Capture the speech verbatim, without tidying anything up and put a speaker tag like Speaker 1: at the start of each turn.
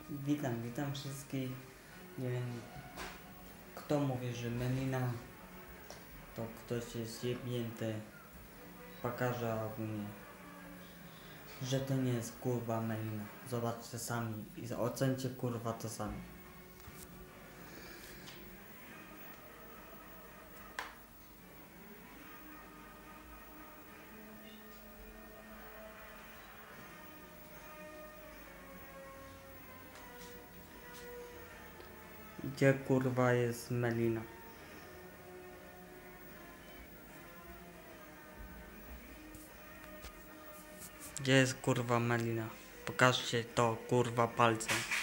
Speaker 1: Witam, witam wszystkich. Nie wiem, kto mówi, że melina to ktoś jest jebnięty. Pokażę ogólnie, że to nie jest kurwa melina. Zobaczcie sami i ocencie kurwa to sami. Gdzie kurwa jest melina? Gdzie jest kurwa melina? Pokażcie to kurwa palcem.